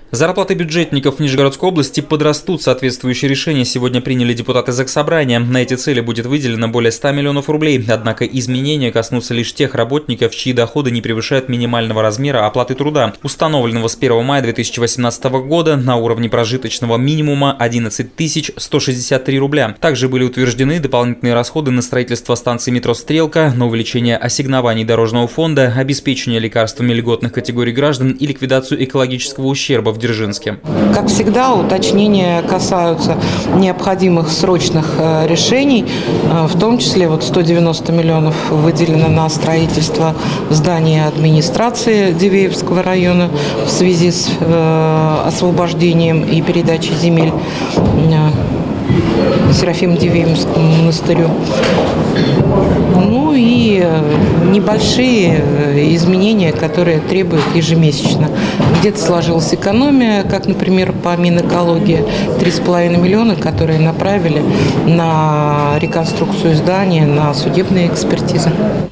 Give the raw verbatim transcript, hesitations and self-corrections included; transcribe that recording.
Зарплаты бюджетников Нижегородской области подрастут. Соответствующее решение сегодня приняли депутаты Заксобрания. На эти цели будет выделено более ста миллионов рублей. Однако изменения коснутся лишь тех работников, чьи доходы не превышают минимального размера оплаты труда, установленного с первого мая две тысячи восемнадцатого года на уровне прожиточного минимума одиннадцать тысяч сто шестьдесят три рубля. Также были утверждены дополнительные расходы на строительство станции метро «Стрелка», на увеличение ассигнований дорожного фонда, обеспечение лекарствами льготных категорий граждан и ликвидацию экологического ущерба в Дзержинске. Как всегда, уточнения касаются необходимых срочных решений, в том числе вот сто девяносто миллионов выделено на строительство здания администрации Дивеевского района в связи с освобождением и передачей земель Серафимо-Дивеевскому монастырю. Ну и небольшие изменения, которые требуют ежемесячно. Где-то сложилась экономия, как, например, по Минэкологии, три с половиной миллиона, которые направили на реконструкцию здания, на судебные экспертизы.